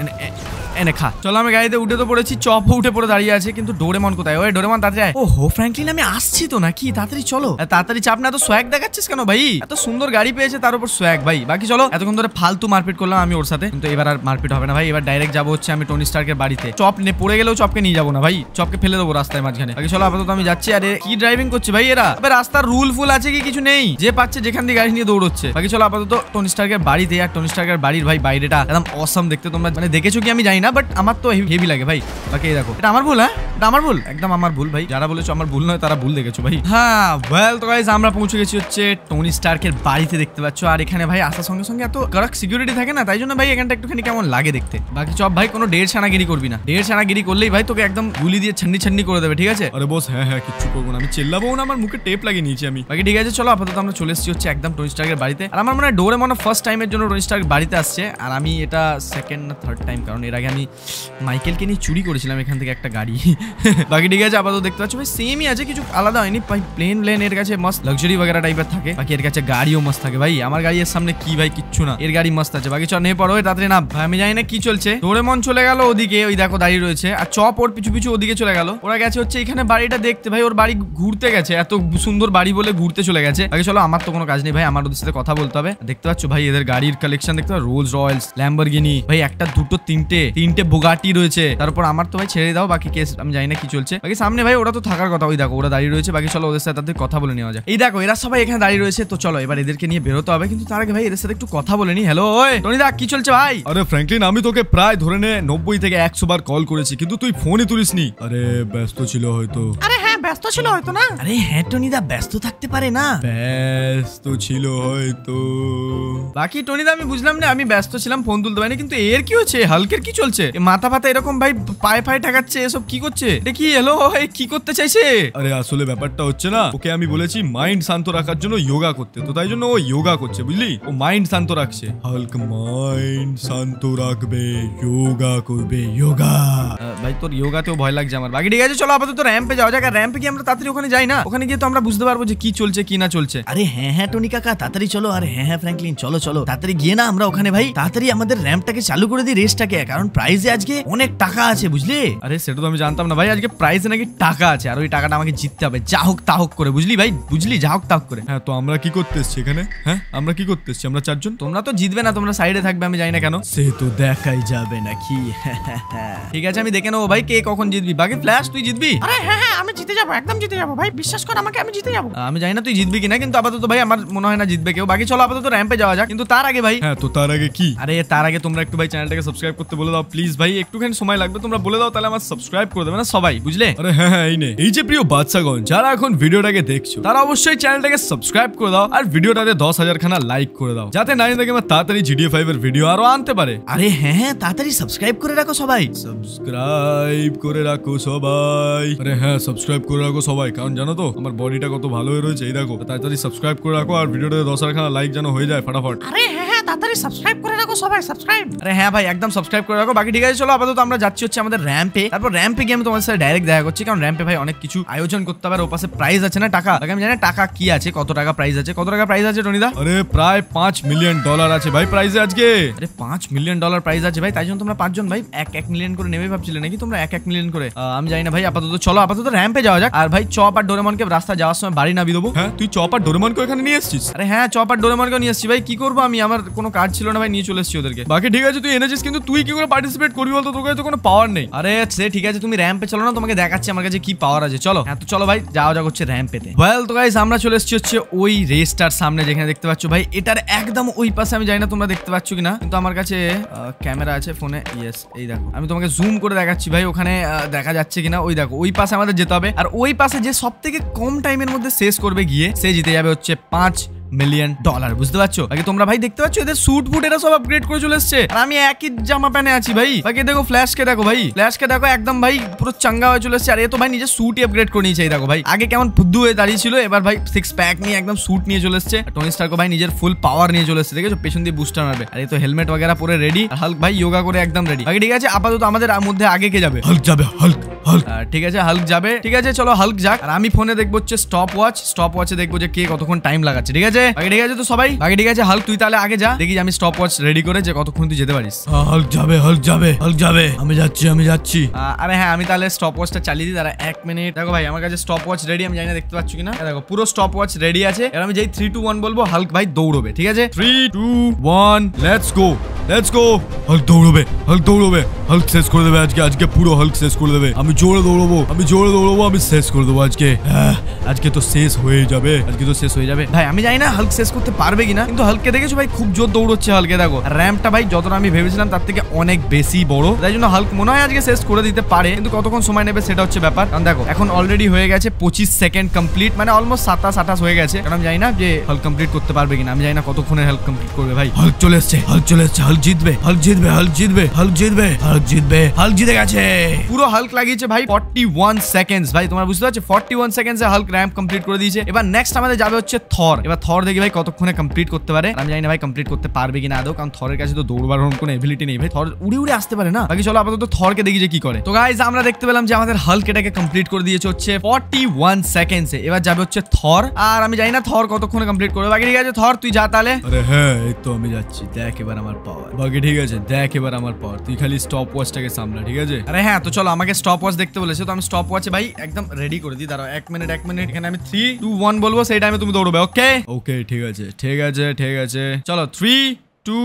এনে খা। চলো আমি গাড়িতে উঠে তো পড়েছি, চপও উঠে পড়ে দাঁড়িয়ে আছে, কিন্তু ডোরেমন কোথায়? ওই ডোরেমন তাড়াতাড়ি আয়। ওহো ফ্র্যাঙ্কলিন আমি আসছি তো নাকি, তাড়াতাড়ি চলো। তাড়াতাড়ি চাপ না, এত সোয়াগ দেখাচ্ছিস কেন ভাই? এত সুন্দর গাড়ি পেয়েছে তার উপর সোয়াগ ভাই। বাকি চলো, এতক্ষণ ধরে ফালতু মারপিট করলাম আমি ওর সাথে, কিন্তু এবার আর মারপিট হবে না ভাই। এবার ডাইরেক্ট যাবো হচ্ছে আমি টনি স্টার্কের বাড়িতে। চপ পড়ে গেলেও চপকে নিয়ে যাবো না ভাই, চপকে ফেলে দেবো রাস্তায় মাঝখানে। বাকি চলো আপাতত আমি যাচ্ছি। আরে কি ড্রাইভিং করছে ভাই এরা? এবার রাস্তার রুল ফুল আছে কি কিছু নেই, যে পাচ্ছে যেখান দিয়ে গাড়ি নিয়ে দৌড়চ্ছে। বাকি চলো আপাতত টনি স্টার্কের বাড়িতে। আর টনি স্টার্কের বাড়ির ভাই বাইরেটা একদম অসাম দেখতে, তোমরা মানে দেখেছো কি আমি জানি না, বাট আমার তো হেভি লাগে ভাই। বাকি দেখো এটা আমার ভুল, হ্যাঁ এটা আমার ভুল, একদম আমার ভুল ভাই। যারা বলেছো আমার ভুল নয় তারা ভুল দেখেছো ভাই। হ্যাঁ ওয়েল তো গাইস আমরা পৌঁছে গেছি হচ্ছে টনি স্টার্কের বাড়িতে, দেখতে পাচ্ছ। আর এখানে ভাই আসার সঙ্গে সঙ্গে এত কড়ক সিকিউরিটি থাকে না, তাই জন্য ভাই এখানটা একটুখানি কেমন লাগে দেখতে। বাকি চপ ভাই কোনো 1.5 ছানাগিরি করবি না, 1.5 ছানাগিরি দেরি করলেই ভাই তোকে একদম গুলি দিয়ে ছান্নি করে দেবে, ঠিক আছে? আরে বস হ্যাঁ হ্যাঁ কিচ্ছু করবো না, আমি চেল্লাবো না, আমার মুখে টেপ লাগিয়ে নিয়েছি আমি। বাকি ঠিক আছে, চলো আপাতত আমরা চলে এসেছি হচ্ছে একদম টনি স্টার্কের বাড়িতে। আর আমার মনে হয় ডোরেমন ফার্স্ট টাইমের জন্য টনি স্টার্ক বাড়িতে আসছে, আর আমি এটা সেকেন্ড না থার্ড টাইম, কারণ এর আগে আমি মাইকেলকে নিয়ে চুরি করেছিলাম এখান থেকে একটা গাড়ি। বাকি ঠিক আছে, আপাতত দেখতে পাচ্ছ ভাই সেমই আছে, কিছু আলাদা হয়নি ভাই। প্লেন এর কাছে মস্ত লাক্সারি বগেরা টাইপের থাকে, বাকি এর কাছে গাড়িও মস্ত থাকে ভাই। আমার গাড়ি এর সামনে কি ভাই কিচ্ছু না, এর গাড়ি মস্ত আছে। বাকি চল নিয়ে পড়ো তাড়াতাড়ি না ভাই, আমি জানি না কি চলছে। ডোরেমন চলে গেল ওদিকে, ওই দেখো দাঁড়িয়ে রয়েছে, আর চপ ওর পিছু পিছু ওদিকে চলে গেল। ওরা গেছে হচ্ছে এখানে বাড়িটা দেখতে ভাই, ওর বাড়ি ঘুরতে গেছে, এত সুন্দর বাড়ি বলে ঘুরতে চলে গেছে। আগে চলো, আমার তো কোনো কাজ নেই ভাই, আমার ওদের সাথে কথা বলতে হবে। দেখতে পাচ্ছ ভাই এদের গাড়ির কালেকশন দেখতে পাচ্ছ, রোলস রয়েলস, ল্যাম্বরগিনি ভাই, একটা দুটো তিনটে বুগাটি রয়েছে। তারপর আমার তো ভাই ছেড়ে দাও, বাকি কেস আমি জানি না কি চলছে। বাকি সামনে ভাই ওরা তো থাকার কথা, ওই দেখো ওরা দাঁড়িয়ে রয়েছে। বাকি চলো ওদের সাথে তাদের কথা বলে নেওয়া যায়। এই দেখো এরা সবাই এখানে দাঁড়িয়ে রয়েছে, তো চলো এবার এদেরকে নিয়ে বেরোতে হবে। কিন্তু তার আগে ভাই এদের সাথে একটু কথা বলে নি। হ্যালো ওই টনি দা, কি চলছে ভাই? আরে ফ্র্যাঙ্কলিন, আমি তোকে প্রায় ধরে নে 90 থেকে 100 বার কল করেছি, কিন্তু তুই ফোনই তুলিসনি। আরে ব্যস্ত ছিল হয়তো। আরে হ্যাঁ ব্যস্ত ছিল হয়তো না। আরে হ্যাঁ টনি দা, ব্যস্ত থাকতে পারে না, ব্যস্ত ছিল হয়তো। বাকি টনি দা আমি বুঝলাম না, আমি ব্যস্ত ছিলাম, ফোন তুলতে পারিনি। কিন্তু এর কি হচ্ছে, হালকের কি চলছে? মাথা ফাতা এরকম ভাই পায়ে ঠেকাচ্ছে, এসব কি করছে? দেখি এলো কি করতে চাইছে? আরে আসলে ব্যাপারটা হচ্ছে না, ওকে আমি বলেছি মাইন্ড শান্ত রাখার জন্য যোগা করতে, তো তাই জন্য ও যোগা করছে, বুঝলি? ও মাইন্ড শান্ত রাখছে। হালক মাইন্ড শান্ত রাখবে, যোগা করবে, যোগা। ভাই তোর যোগাতেও ভয় লাগছে আমার। বাকি ঠিক আছে, চলো আপাতত র্যাম্পে যাওয়া যাক। আর র্যাম্পে গিয়ে আমরা তাড়াতাড়ি ওখানে যাই না, ওখানে গিয়ে তো আমরা বুঝতে পারবো যে কি চলছে কি না চলছে। আরে হ্যাঁ টনি কাকা, তাড়াতাড়ি চলো। আরে হ্যাঁ ফ্র্যাঙ্কলিন, চলো তাড়াতাড়ি গিয়ে না আমরা ওখানে ভাই তাড়াতাড়ি আমাদের র্যাম্পটাকে চালু করে দিই, রেসটাকে, কারণ প্রাইজে আজকে অনেক টাকা আছে, বুঝলি? আরে সেটা তো আমি জানতাম না ভাই, আজকে প্রাইজে নাকি টাকা আছে, আর ওই টাকাটা আমাকে জিততে হবে, যা হোক তা হোক করে, বুঝলি ভাই? বুঝলি, যা হোক তা হোক করে। হ্যাঁ, তো আমরা কি করতে এসছি এখানে? হ্যাঁ, আমরা কি করতে এসছি? আমরা চারজন। তোমরা তো জিতবে না, তোমরা সাইডে থাকবে, আমি জানি না কেন। সে তো দেখাই যাবে নাকি। ঠিক আছে, আমি দেখে নেবো ভাই কে কখন জিতবি। বাকি ফ্ল্যাশ তুই জিতবি? আরে হ্যাঁ হ্যাঁ আমি জিতে যাবো, একদম জিতে যাবো ভাই, বিশ্বাস কর আমাকে, আমি জিতে যাবো। আমি জানি না তুই জিতবি কিনা, কিন্তু আপাতত ভাই আমার মনে হয় না জিতবে কেউ। বাকি চলো আপাতত র্যাম্পে যাওয়া যাক, কিন্তু তার আগে ভাই। হ্যাঁ, তো তার আগে কি? আরে তার আগে তোমরা একটু ভাই চ্যানেলটাকে সাবস্ক্রাইব করতে বলে দাও প্লিজ ভাই, একটুখানি সময় লাগবে, তোমরা বলে দাও, তাহলে আমার সাবস্ক্রাইব করে দেবে না সবাই, বুঝলে? আরে হ্যাঁ হ্যাঁ, এই যে প্রিয় বাচ্চাগণ যারা এখন ভিডিওটাকে দেখছো, তারা অবশ্যই চ্যানেলটাকে সাবস্ক্রাইব করে দাও, আর ভিডিওটাতে 10,000 খানা লাইক করে দাও, যাতে 9 থেকে তাড়াতাড়ি GTA 5 এর ভিডিও আরো আনতে পারে। আরে হ্যাঁ তাড়াতাড়ি সাবস্ক্রাইব করে রাখো সবাই, সাবস্ক্রাইব করে রাখো সবাই। আরে হ্যাঁ, সাবস্ক্রাইব করে রাখো সবাই, কারণ জানো তো আমার বডিটা কত ভালো হয়ে রয়েছে। এই দেখো, তাড়াতাড়ি সাবস্ক্রাইব করে রাখো, আর ভিডিওটাতে 10,000 খানা লাইক যেন হয়ে যায় ফটাফট। আরে হ্যাঁ হ্যাঁ তাড়াতাড়ি সাবস্ক্রাইব করে রাখো সবাই, সাবস্ক্রাইব। আরে হ্যাঁ ভাই, একদম সাবস্ক্রাইব করে রাখো। বাকি ঠিক আছে, চলো আপাতত আমরা যাচ্ছি হচ্ছে আমাদের র্যাম্পে। তারপর র্যাম্পে গিয়ে আমি তোমাদের সাথে ডাইরেক্ট দেখা করছি, কারণ র্যাম্পে ভাই অনেক কিছু আয়োজন করতে হবে, আর ওর পাশে প্রাইজ আছে না টাকা। আমি জানি টাকা কি আছে, কত টাকা প্রাইজ আছে, কত টাকা প্রাইজ আছে টনিদা? আরে প্রায় $5 মিলিয়ন আছে ভাই প্রাইজে আজকে। আরে $5 মিলিয়ন প্রাইজ আছে ভাই, তাই জন্য তোমরা 5 জন ভাই 1 মিলিয়ন করে নেবে ভাবছিলে নাকি তোমরা? 1 মিলিয়ন করে আমি জানি না ভাই। আপাতত চলো আপাতত র্যাম্পে যাওয়া যাক। আর ভাই চপ আর ডোরেমনকে রাস্তা যাওয়ার সময় বাড়ি নামিয়ে দেবো। হ্যাঁ, তুই চপ আর ডোরেমনকে এখানে নিয়ে এসেছিস? আরে হ্যাঁ, চপ আর ডোরেমনকে নিয়ে এসেছি ভাই, কি করবো আমি, আমার কোনো কাজ ছিল না ভাই, নিয়ে চলে এসেছি ওদেরকে। বাকি ঠিক আছে, তুই এনেছিস, কিন্তু তুই কি করে পার্টিসিপেট করবি বলতো? তোর কাছে তো কোনো পাওয়ার নেই। আরে সে ঠিক আছে, তুমি র্যাম্পে চলো না, তোমাকে দেখাচ্ছি আমার কাছে কি পাওয়ার আছে। চলো হ্যাঁ, তো চলো ভাই যাওয়া যাক হচ্ছে র্যাম্পেতে। ওয়েল তো গাইস, আমরা চলে এসেছি হচ্ছে ওই রেসটার সামনে, যেখানে দেখতে পাচ্ছ ভাই এটার একদম ওই পাশে, আমি জানি না তোমরা দেখতে পাচ্ছ কিনা, কিন্তু আমার কাছে ক্যামেরা আছে ফোনে। ইয়েস, এই দেখো, আমি তোমাকে জুম করে দেখাচ্ছি ভাই, ওখানে দেখা যাচ্ছে কিনা। ওই দেখো, ওই পাশে আমাদের যেতে হবে, আর ওই পাশে যে সব থেকে কম টাইমের মধ্যে শেষ করবে গিয়ে, সে জিতে যাবে হচ্ছে $5 মিলিয়ন। বুঝতে পারছো? বাকি তোমরা ভাই দেখতে পাচ্ছ এদের স্যুট বুট এরা সব আপগ্রেড করে চলে এসছে, আর আমি একই জামা প্যানে আছি ভাই। বাকি দেখো ফ্ল্যাশকে দেখো ভাই, ফ্ল্যাশকে দেখো একদম ভাই পুরো চাঙ্গা হয়ে চলে এসছে, আর এ তো ভাই নিজের স্যুটই আপগ্রেড করে নিয়েছে। এই দেখো ভাই, আগে কেমন ফুদ্দু হয়ে দাঁড়িয়ে ছিল, এবার ভাই 6 প্যাক নিয়ে একদম স্যুট নিয়ে চলে এসছে। টনি স্টার্কও ভাই নিজের ফুল পাওয়ার নিয়ে চলে এসছে, দেখেছো পেছন দিয়ে বুস্টার মারবে, আর এই তো হেলমেট वगैरह পরে রেডি। আর হাল্ক ভাই যোগা করে একদম রেডি। বাকি ঠিক আছে, আপাতত আমাদের মধ্যে আগে কে যাবে? হাল্ক যাবে, হাল্ক। ঠিক আছে, হাল্ক যাবে। ঠিক আছে, চলো হাল্ক যাক, আর আমি ফোনে দেখবো হচ্ছে স্টপ ওয়াচে দেখবো যে কে কতক্ষণ টাইম লাগাচ্ছে। ঠিক আছে? বাকি ঠিক আছে তো সবাই, বাকি ঠিক আছে, হাল্ক তুই তাহলে আগে যা, দেখি আমি স্টপ ওয়াচ রেডি করে যে কতক্ষণ তুই যেতে পারিস। হাল্ক যাবে, আমি যাচ্ছি। আরে হ্যাঁ, আমি তাহলে স্টপ ওয়াচটা চালিয়ে দিই, তারা 1 মিনিট। দেখো ভাই, আমার কাছে স্টপ ওয়াচ রেডি, আমি জানি না দেখতে পাচ্ছ কিনা। দেখো পুরো স্টপ ওয়াচ রেডি আছে, এবার আমি যেই 3, 2, 1 বলবো, হাল্ক ভাই দৌড়বে। ঠিক আছে? 3, 2, 1, লেটস গো। হাল্ক দৌড়বে, হাল্ক শেষ করে দেবে আজকে পুরো হাল্ক শেষ করে দেবে। আমি জোরে দৌড়বো, আমি শেষ করে দেবো আজকে। আজকে তো শেষ হয়ে যাবে, ভাই আমি জানি না হাল্ক শেষ করতে পারবে কিনা, কিন্তু হাল্ককে দেখেছো ভাই খুব জোর দৌড়চ্ছে হাল্কে, দেখো র্যাম্পটা ভাই যতটা আমি ভেবেছিলাম তার থেকে অনেক বেশি বড়, তাই জন্য হাল্ক মনে হয় আজকে শেষ করে দিতে পারে, কিন্তু কতক্ষণ সময় নেবে সেটা হচ্ছে ব্যাপার। কারণ দেখো এখন অলরেডি হয়ে গেছে 25 সেকেন্ড কমপ্লিট, মানে অলমোস্ট 27-28 হয়ে গেছে। কারণ আমি জানি না যে হাল্ক কমপ্লিট করতে পারবে কিনা, আমি জানি না কতক্ষণে হাল্ক কমপ্লিট করবে। ভাই হাল্ক চলে এসছে, হাল্ক জিতে গেছে। পুরো হাল্ক লাগিয়েছে ভাই 41 সেকেন্ডস। ভাই তোমরা বুঝতে পারছো 41 সেকেন্ডসে হাল্ক র্যাম্প কমপ্লিট করে দিয়েছে। এবার নেক্সট আমাদের যাবে হচ্ছে থর। এবার থর দেখি ভাই কতক্ষণে কমপ্লিট করতে পারে। আমি জানি না ভাই কমপ্লিট করতে পারবে কিনা আদৌ, কারণ থরের কাছে তো দৌড়বার কোনো এবিলিটি নেই ভাই, থর উড়ে উড়ে আসতে পারে না। বাকি চলো আপাতত থরকে দেখি যে কি করে। তো গাইস আমরা দেখতে পেলাম যে আমাদের হাল্ক এটাকে কমপ্লিট করে দিয়েছে হচ্ছে 41 সেকেন্ডসে। এবার যাবে হচ্ছে থর, আর আমি জানি না থর কতক্ষণে কমপ্লিট করবে। বাকি ঠিক আছে থর তুই যা তাহলে। আরে হ্যাঁ এই তো আমি যাচ্ছি, দেখ এবার আমার পাওয়ার। বাকি ঠিক আছে, দেখ এবার আমার পাওয়ার, তুই খালি স্টপ ওয়াচটাকে সামলা, ঠিক আছে? আরে হ্যাঁ তো চলো, আমাকে স্টপ ওয়াচ দেখতে বলেছে, তো আমি স্টপ ওয়াচে ভাই একদম রেডি করে দিই। দাঁড়াও 1 মিনিট এখানে আমি 3, 2, 1 বলবো, সেই টাইমে তুমি দৌড়বে। ওকে ঠিক আছে, চলো 3, 2,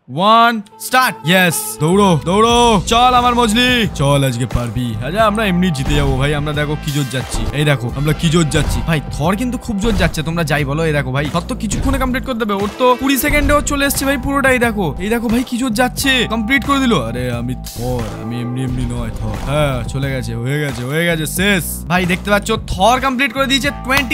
1 স্টার্ট। ইয়েস, দৌড়ো চল আমার মজলি, চল আজকে পারবি। আচ্ছা আমরা এমনি জিতে যাবো ভাই, আমরা দেখো কি জোর যাচ্ছি, এই দেখো আমরা কি জোর যাচ্ছি। ভাই থর কিন্তু খুব জোর যাচ্ছে, তোমরা যাই বলো। এই দেখো ভাই থর তো কিছুক্ষণে কমপ্লিট করে দেবে, ওর তো 20 সেকেন্ডেও চলে এসছে ভাই পুরোটাই। এই দেখো ভাই কি জোর যাচ্ছে, কমপ্লিট করে দিল। আরে আমি থর, আমি এমনি নয় থর। হ্যাঁ চলে গেছে, হয়ে গেছে শেষ। ভাই দেখতে পাচ্ছ থর কমপ্লিট করে দিয়েছে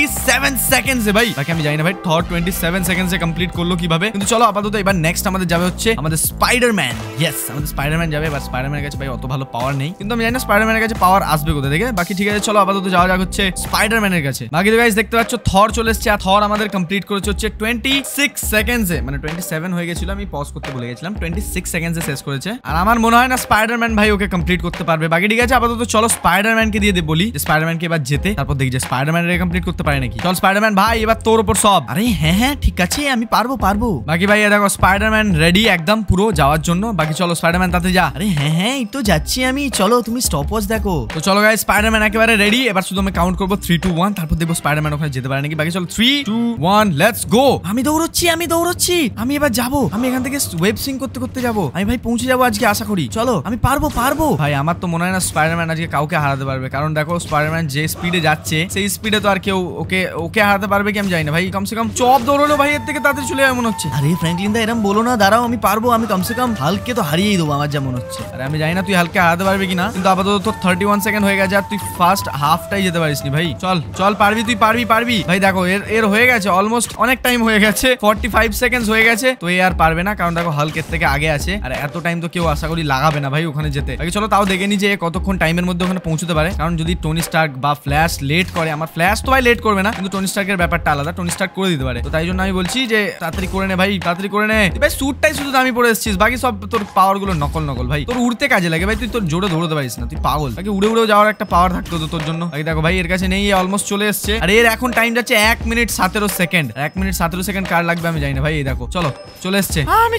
27 সেকেন্ডসে। ভাই বাকি আমি জানি না ভাই থর 27 সেকেন্ডসে কমপ্লিট করলো কিভাবে, কিন্তু চলো আপাতত এবার নেক্সট আমাদের যাবে হচ্ছে আমাদের স্পাইডারম্যান। ইয়েস আমাদের স্পাইডারম্যান যাবে। এবার স্পাইডারম্যানের কাছে ভাই অত ভালো পাওয়ার নেই, কিন্তু আমি জানি না স্পাইডারম্যানের কাছে পাওয়ার আসবে কোথা থেকে। বাকি ঠিক আছে চলো আপাতত যাওয়া যাক হচ্ছে স্পাইডারম্যানের কাছে। বাকি তো গাইস দেখতে পাচ্ছ থর চলে এসেছে, আর থর আমাদের কমপ্লিট করেছে হচ্ছে 26 সেকেন্ডসে, মানে 27 হয়ে গেছিল, আমি পজ করতে ভুলে গেছিলাম। 26 সেকেন্ডসে শেষ করেছে, আর আমার মনে হয় না স্পাইডারম্যান ভাই ওকে কমপ্লিট করতে পারবে। বাকি ঠিক আছে আপাতত চলো স্পাইডারম্যানকে দিয়ে বলি যে স্পাইডারম্যানকে এবার যেতে, তারপর দেখি যে স্পাইডারম্যান কমপ্লিট করতে পারে নাকি। চল স্পাইডারম্যান ভাই এবার তোর উপর সব। আরে হ্যাঁ ঠিক আছে, আমি পারবো। বাকি ভাই দেখো স্পাইডারম্যান রেডি একদম পুরো যাওয়ার জন্য। বাকি চলো স্পাইডারম্যান তাতে যা। আরে হ্যাঁ এই তো যাচ্ছি আমি, চলো তুমি স্টপ ওয়াচ দেখো। তো চলো গাইস স্পাইডারম্যান একেবারে রেডি। এবার শুধু আমি কাউন্ট করবো 3, 2, 1, তারপর দেখবো স্পাইডারম্যান ওখানে যেতে পারে নাকি। বাকি চলো 3, 2, 1 লেটস গো। আমি দৌড়চ্ছি, আমি এবার যাবো। আমি এখান থেকে ওয়েব সুইং করতে যাবো। আমি ভাই পৌঁছে যাবো আজকে আশা করি। চলো আমি পারবো। ভাই আমার তো মনে হয় না স্পাইডারম্যান আজকে কাউকে হারাতে পারবে, কারণ দেখো স্পাইডারম্যান যে স্পিডে যাচ্ছে সেই স্পিডে তো আর কেউ ওকে হারাতে পারবে কি আমি জানি না ভাই। কমসে কম চপ দৌড়লো ভাই, এর থেকে তাড়াতাড়ি চলে যাবে মনে হচ্ছে। আরে ফ্র্যাঙ্কলিন দা এরকম বলো না, দাঁড়াও আমি পারবো। আমি কমসে কম হালকে তো হারিয়েই দেবো আমার যা মনে হচ্ছে। আরে আমি জানি না তুই হালকা হারাতে পারবি কিনা, কিন্তু আপাতত তো 31 সেকেন্ড হয়ে গেছে, আর তুই ফার্স্ট হাফটাই যেতে পারিস নি ভাই। চল পারবি, তুই পারবি ভাই। দেখো এর হয়ে গেছে অলমোস্ট অনেক টাইম হয়ে গেছে, 45 সেকেন্ডস হয়ে গেছে। তো এ আর পারবে না, কারণ দেখো হালকের থেকে আগে আছে, আর এত টাইম তো কেউ আশা করি লাগাবে না ভাই ওখানে যেতে। বাকি চলো তাও দেখে নি যে কতক্ষণ টাইমের মধ্যে ওখানে পৌঁছতে পারে, কারণ যদি টনি স্টার্ক বা ফ্ল্যাশ লেট করে, আমার ফ্ল্যাশ তো ভাই লেট করবে না, কিন্তু টনি স্টার্কের ব্যাপারটা আলাদা, টনি স্টার্ক করে দিতে পারে। তো তাই জন্য আমি বলছি যে তাড়াতাড়ি করে নে ভাই, তাড়াতাড়ি করে নে ভাই। স্যুটটাই শুধু দামি পরে এসেছিস, বাকি সব তোর পাওয়ার গুলো নকল ভাই। তোর উড়তে কাজে লাগে ভাই, তুই তোর জোরে দৌড়তে পারিস না, তুই পাগল। বাকি উড়েও যাওয়ার একটা পাওয়ার থাকতো তো তোর জন্য। বাকি দেখো ভাই এর কাছে নেই, অলমোস্ট চলে এসছে, আর এর এখন টাইম যাচ্ছে 1 মিনিট 17 সেকেন্ড। 1 মিনিট 17 সেকেন্ড কার লাগবে আমি জানি না ভাই। এই দেখো চলো চলে এসছে। আমি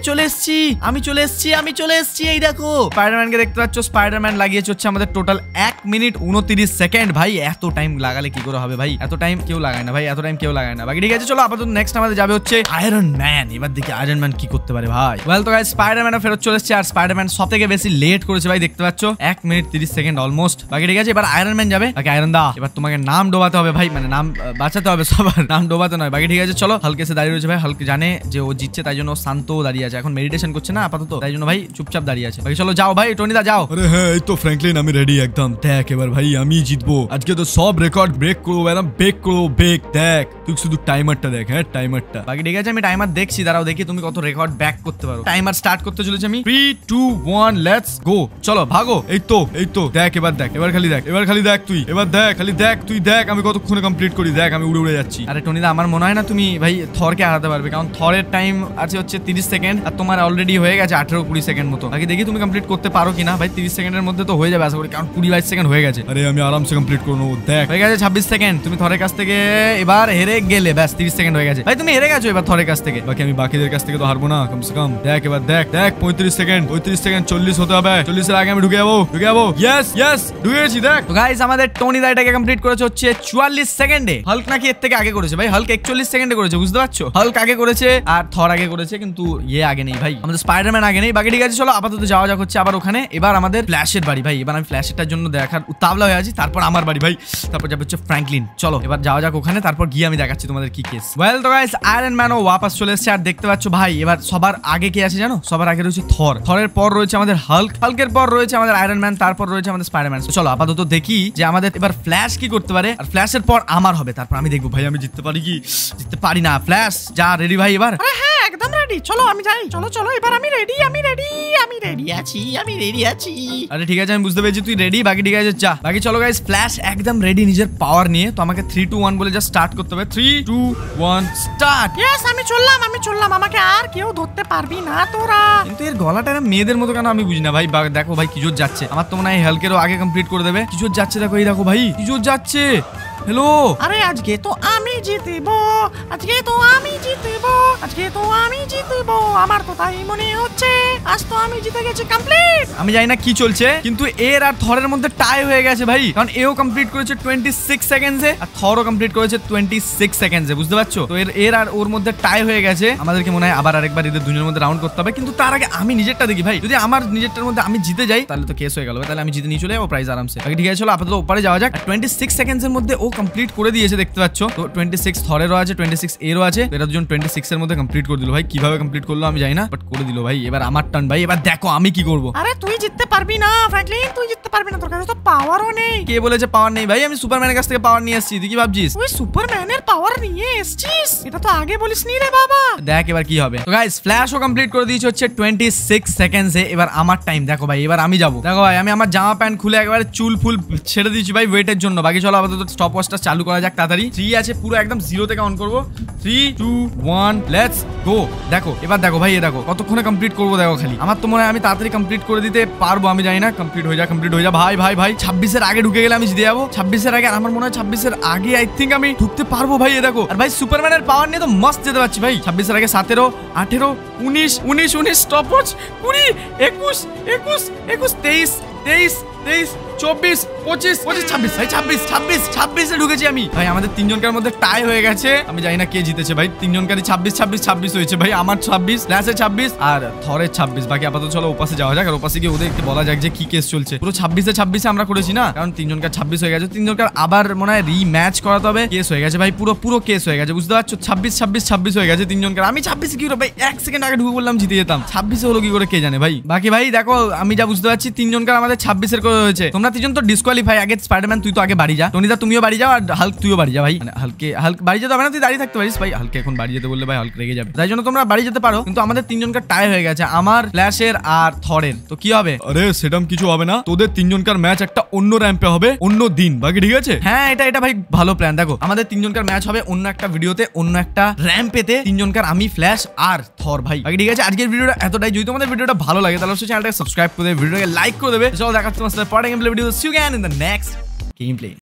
চলে এসছি। এই দেখো স্পাইডারম্যানকে দেখতে পাচ্ছ, স্পাইডারম্যান লাগিয়েছে হচ্ছে আমাদের টোটাল 1 মিনিট 29 সেকেন্ড। ভাই এত টাইম লাগালে কি করে হবে ভাই, এত টাইম কেউ লাগায় না ভাই, এত টাইম কেউ লাগায় না। বাকি ঠিক আছে চলো আপাতত নেক্সট আমাদের যাবে হচ্ছে আয়রন ম্যান। এবার দেখি আয়রন ম্যান কি করতে পারে ভাই। ওয়েল তো গাইস স্পাইডারম্যান ফেরত চলে এসেছে, আর স্পাইডারম্যান সবথেকে বেশি লেট করেছে ভাই, দেখতে পাচ্ছ 1 মিনিট 30 সেকেন্ড অলমোস্ট। বাকি ঠিক আছে এবার আয়রন ম্যান যাবে। বাকি আয়রন দা এবার তোমাকে নাম ডোবাতে হবে ভাই, মানে নাম বাঁচাতে হবে সবার, নাম ডোবাতে নয়। বাকি ঠিক আছে চলো। হালকে সে দাঁড়িয়ে রয়েছে ভাই, হালকে জানে যে ও জিতছে, তাই জন্য শান্ত দাঁড়িয়ে আছে, এখন মেডিটেশন করছে না আপাতত, তাই জন্য ভাই চুপচাপ দাঁড়িয়ে আছে। বাকি চলো যাও ভাই, টনি দা যাও। আরে হ্যাঁ এই তো ফ্র্যাঙ্কলিন আমি রেডি একদম। দেখ এবার ভাই আমি জিতবো আজকে, তো সব রেকর্ড ব্রেক করবো একদম, বেক। দেখ তুই শুধু টাইমারটা দেখ, হ্যাঁ টাইমারটা। বাকি ঠিক আছে আমি টাইমার দেখছি, দাঁড়াও দেখি তুমি কত রেকর্ড ব্যাক করতে পারো। টাইমার স্টার্ট করতে চলেছে আমি 3, 2, 1 লেটস গো। চলো ভাগো। এই তো দেখ এবার খালি দেখ তুই, এবার দেখ খালি দেখ তুই, দেখ আমি কতক্ষণে কমপ্লিট করি, দেখ আমি উড়ে যাচ্ছি। আরে টনি দা আমার মনে হয় না তুমি ভাই থরকে হারাতে পারবে, কারণ থরের টাইম আছে হচ্ছে 30 সেকেন্ড, আর তোমার অলরেডি হয়ে গেছে 18-20 সেকেন্ড মতো। বাকি দেখি তুমি কমপ্লিট করতে পারো কিনা ভাই। 30 সেকেন্ডের মধ্যে তো হয়ে যাবে আশা করি, কারণ 20-22 সেকেন্ড হয়ে গেছে। আরে আমি আরামসে কমপ্লিট করে নেবো। দেখ হয়ে গেছে 26 সেকেন্ড, তুমি থরের কাছ থেকে এবার হেরে গেলে, ব্যাস 30 সেকেন্ড হয়ে গেছে ভাই, তুমি হেরে গেছো এবার থরের কাছ থেকে। বাকি আমি বাকিদের কাছ থেকে তো হারবো না, কমসে কম দেখ এবার দেখ 35 সেকেন্ড 40 হতে হবে, 40 এর আগে আমি ঢুকে যাবো। ইয়েস ঢুকে গেছি দেখ। তো গাইস আমাদের টনি দা এটাকে কমপ্লিট করেছে হচ্ছে 44 সেকেন্ডে। হাল্ক নাকি এর থেকে আগে করেছে ভাই, হাল্ক 41 সেকেন্ডে করেছে, বুঝতে পারছো? হাল্ক আগে করেছে আর থর আগে করেছে, কিন্তু আগে নেই ভাই, আমাদের স্পাইডারম্যান আগে নেই। বাকি ঠিক আছে, চলো আপাতত যাওয়া যাক হচ্ছে আবার ওখানে। এবার আমাদের ফ্ল্যাশের বাড়ি ভাই, এবার আমি ফ্ল্যাশেরটার জন্য দেখার উত্তাবলা হয়ে আছি। তারপর আমার বাড়ি ভাই, তারপর যাবে হচ্ছে ফ্র্যাঙ্কলিন। চলো এবার যাওয়া যাক ওখানে, তারপর গিয়ে আমি দেখাচ্ছি তোমাদের কি কেস। ওয়েল তো গাইস আয়রন ম্যানও ওয়াপাস চলে এসেছে। আর দেখতে পাচ্ছ ভাই এবার সবার আগে কে আছে জানো? সবার আগে রয়েছে থর, থরের পর রয়েছে আমাদের হাল্ক, হাল্কের পর রয়েছে আমাদের আয়রন ম্যান, তারপর রয়েছে আমাদের স্পাইডারম্যান। চলো আপাতত দেখি যে আমাদের এবার ফ্ল্যাশ কি করতে পারে, আর ফ্ল্যাশের পর আমার হবে, তারপর আমি দেখবো ভাই আমি জিততে পারি কি জিততে পারি না। ফ্ল্যাশ যা রেডি ভাই এবার? আরে হ্যাঁ একদম রেডি, চলো আমি যাই। চলো এবার আমি রেডি আছি। আরে ঠিক আছে আমি বুঝতে পেরেছি তুই রেডি, বাকি ঠিক আছে যা। বাকি চলো গাইস ফ্ল্যাশ একদম রেডি নিজের পাওয়ার নিয়ে। তো আমাকে 3 2 1 বলে যা স্টার্ট করতে হবে। 3 2 1 স্টার্ট। ইয়েস আমি চললাম, আমাকে আর কেউ ধরতে পারবি না তোরা। কিন্তু এর গলাটা এরম মেয়েদের মতো কেন আমি বুঝি না ভাই। দেখো ভাই কিজোর যাচ্ছে, আমার তো মনে হয় হালকেরও আগে কমপ্লিট করে দেবে। কিজোর যাচ্ছে দেখো, এই দেখো ভাই কিজোর যাচ্ছে। হ্যালো আরে আজকে তো আমি জিতব, আমার তো তাই মনে হচ্ছে। আজ তো আমি জিতে গেছি কমপ্লিট। আমি জানি না কি চলছে, কিন্তু এর আর থরের মধ্যে টাই হয়ে গেছে ভাই, কারণ এও কমপ্লিট করেছে 26 সেকেন্ডসে আর থরও কমপ্লিট করেছে 26 সেকেন্ডসে, বুঝতে পারছো? তো এর আর ওর মধ্যে টাই হয়ে গেছে। আমাদেরকে মনে হয় আবার আরেকবার এদের দুজনের মধ্যে রাউন্ড করতে হবে, কিন্তু তার আগে আমি নিজেরটা দেখি ভাই। যদি আমার নিজেরটার মধ্যে আমি জিতে যাই তাহলে তো কেস হয়ে গেল, তাহলে আমি জিতে নিয়ে চলে যাবো প্রাইজ আরামসে। ঠিক আছে চলো আপাতত ওপারে যাওয়া যাক। 26 সেকেন্ডসের মধ্যে ও কমপ্লিট করে দিয়েছে দেখতে পাচ্ছ। তো 26 থরেরও আছে, 26 এরও আছে। এরা দুজন 26 এর মধ্যে কমপ্লিট করে দিল ভাই। কিভাবে কমপ্লিট করলো আমি জানি না, বাট করে দিল ভাই। এবার আমার টার্ন ভাই, এবার দেখো আমি কি করবো। আরে তুই জিততে পারবি না ফ্র্যাঙ্কলিন, তুই জিততে পারবি না, তোর কাছে তো পাওয়ারও নেই। কে বলেছে পাওয়ার নেই ভাই? আমি সুপারম্যানের কাছ থেকে পাওয়ার নিয়ে আসছি, তুই কি ভাবছিস? তুই সুপারম্যানের পাওয়ার নিয়ে এসেছিস? এটা তো আগে বলিসনি রে বাবা। দেখ এবার কি হবে। তো গাইস ফ্ল্যাশও কমপ্লিট করে দিয়েছে হচ্ছে 26 সেকেন্ডসে। এবার আমার টাইম, দেখো ভাই এবার আমি যাবো। দেখো ভাই আমি আমার জামা প্যান্ট খুলে একবারে চুল ফুল ছেড়ে দিয়েছি ভাই ওয়েটের জন্য। বাকি চলো আপাতত স্টপ ওয়াচটা চালু করা যাক তাড়াতাড়ি। 3 আছে, পুরো একদম 0 থেকে অন করবো। 3 2 1 লেটস গো। দেখো এবার দেখো ভাই, দেখো কতক্ষণে কমপ্লিট করবো দেখো খালি। আমার তো মনে হয় আমি তাড়াতাড়ি কমপ্লিট করে দিতে পারবো, আমি জানি না। কমপ্লিট হয়ে যা ভাই 26 এর আগে ঢুকে গেলে আমি জিতে যাবো। 26 এর আগে আমার মনে হয় 26 এর আগে আই থিঙ্ক আমি ঢুকতে পারবো ভাই। দেখো আর ভাই সুপারম্যানের পাওয়ার নিয়ে তো মস্ত যেতে পারছি ভাই। 26 এর আগে 17 18 19 স্টপ ওয়াচ 20 21 23 24 25 26 ভাই 26 এ ঢুকেছি আমি ভাই। আমাদের তিনজনকার মধ্যে টাই হয়ে গেছে, আমি জানি না কে জিতেছে ভাই। তিনজনকারই 26 হয়েছে ভাই। আমার 26, ফ্ল্যাশের 26 আর থরের 26। বাকি আপাতত চলো ওপাশে যাওয়া যাক, আর ওপাশে গিয়ে ওদেরকে বলা যাক যে কি কেস চলছে। পুরো 26 আমরা করেছি না, কারণ তিনজনকার 26 হয়ে গেছে। তিনজনকার আবার মনে হয় রিম্যাচ করাতে হবে। কেস হয়ে গেছে ভাই, পুরো কেস হয়ে গেছে, বুঝতে পারছো? 26 হয়ে গেছে তিনজনকার। আমি 26 কি করে ভাই 1 সেকেন্ড আগে ঢুকে বললাম জিতে যেতাম। 26 হলো কি করে কে জানে ভাই। বাকি ভাই দেখো আমি যা বুঝতে পারছি তিনজনকার আমাদের 26 এর করে হয়েছে। তোমরা তিনজন তো ডিসকোয়ালিফাই। আগে স্পাইডারম্যান তুই তো আগে বাড়ি যা, টনিদা তুমিও বাড়ি যাও, আর হাল্ক তুইও বাড়ি যা ভাই। মানে হাল্ক বাড়ি যেতে হবে না, তুই দাঁড়িয়ে থাকতে পারিস ভাই। হাল্ক এখন বাড়ি যেতে বললে ভাই হাল্ক রেগে যাবে, তাই জন্য তোমরা বাড়ি যেতে পারো। কিন্তু আমাদের তিনজনকার টাই হয়ে গেছে, আমার, ফ্ল্যাশের আর থরের। তো কি হবে? আরে সেরকম কিছু হবে না, তোদের তিনজনকার ম্যাচ একটা অন্য র্যাম্পে হবে অন্য দিন। বাকি ঠিক আছে? হ্যাঁ এটা ভাই ভালো প্ল্যান। দেখো আমাদের তিনজনকার ম্যাচ হবে অন্য একটা ভিডিওতে, অন্য একটা র্যাম্পেতে। তিনজনকার আমি, ফ্ল্যাশ আর থর ভাই। বাকি ঠিক আছে আজকের ভিডিওটা এতটাই। যদি তোমাদের ভিডিওটা ভালো লাগে তাহলে অবশ্যই চ্যানেলটাকে সাবস্ক্রাইব করে দেবে, ভিডিওটাকে লাইক করে দেবে। চলো দেখা হচ্ছে তোমার সাথে পরের gameplay video. See you again in the next gameplay.